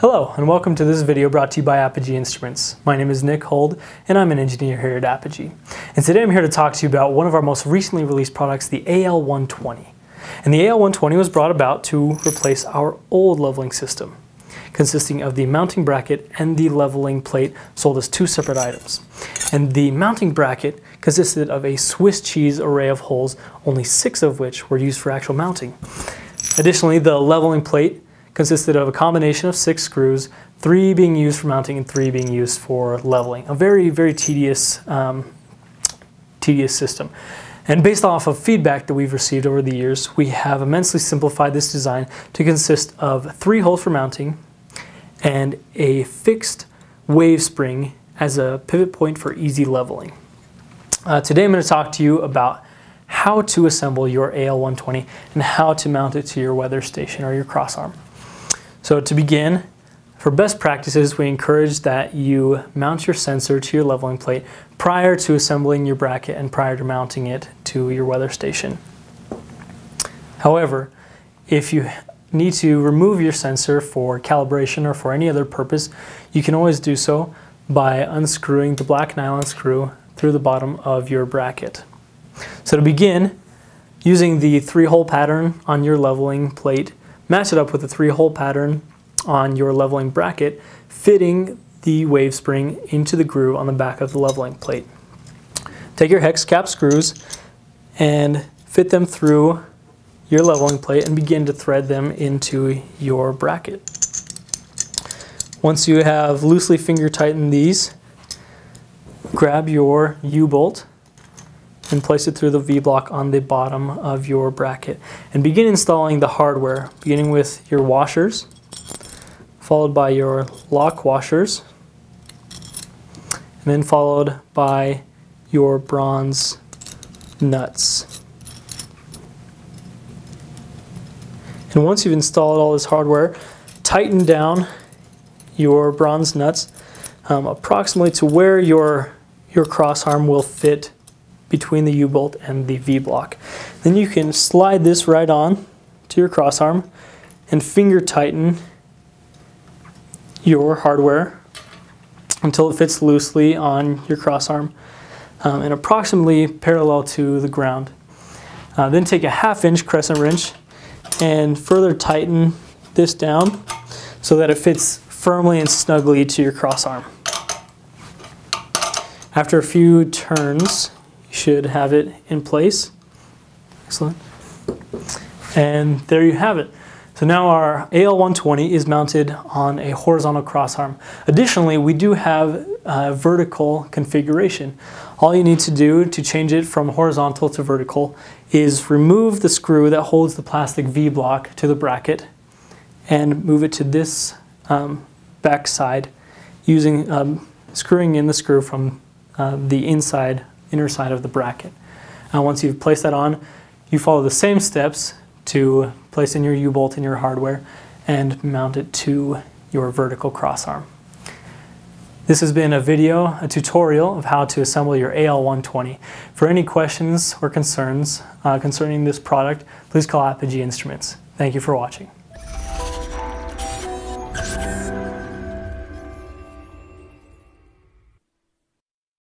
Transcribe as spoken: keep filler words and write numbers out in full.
Hello and welcome to this video brought to you by Apogee Instruments. My name is Nick Hold and I'm an engineer here at Apogee. And today I'm here to talk to you about one of our most recently released products, the A L one twenty. And the A L one twenty was brought about to replace our old leveling system, consisting of the mounting bracket and the leveling plate sold as two separate items. And the mounting bracket consisted of a Swiss cheese array of holes, only six of which were used for actual mounting. Additionally, the leveling plate consisted of a combination of six screws, three being used for mounting and three being used for leveling. A very, very tedious, um, tedious system. And based off of feedback that we've received over the years, we have immensely simplified this design to consist of three holes for mounting and a fixed wave spring as a pivot point for easy leveling. Uh, today I'm going to talk to you about how to assemble your A L one twenty and how to mount it to your weather station or your crossarm. So to begin, for best practices, we encourage that you mount your sensor to your leveling plate prior to assembling your bracket and prior to mounting it to your weather station. However, if you need to remove your sensor for calibration or for any other purpose, you can always do so by unscrewing the black nylon screw through the bottom of your bracket. So to begin, using the three-hole pattern on your leveling plate, match it up with the three-hole pattern on your leveling bracket, fitting the wave spring into the groove on the back of the leveling plate. Take your hex cap screws and fit them through your leveling plate and begin to thread them into your bracket. Once you have loosely finger tightened these, grab your U-bolt and place it through the V-block on the bottom of your bracket. And begin installing the hardware, beginning with your washers, followed by your lock washers, and then followed by your bronze nuts. And once you've installed all this hardware, tighten down your bronze nuts um, approximately to where your, your crossarm will fit between the U-bolt and the V-block. Then you can slide this right on to your crossarm and finger tighten your hardware until it fits loosely on your crossarm um, and approximately parallel to the ground. Uh, then take a half inch crescent wrench and further tighten this down so that it fits firmly and snugly to your crossarm. After a few turns, should have it in place. Excellent. And there you have it. So now our A L one twenty is mounted on a horizontal crossarm. Additionally, we do have a vertical configuration. All you need to do to change it from horizontal to vertical is remove the screw that holds the plastic V-block to the bracket and move it to this um, back side using um, screwing in the screw from uh, the inside inner side of the bracket. Uh, once you've placed that on, you follow the same steps to place in your U-bolt and your hardware and mount it to your vertical crossarm. This has been a video, a tutorial of how to assemble your A L one twenty. For any questions or concerns uh, concerning this product, please call Apogee Instruments. Thank you for watching.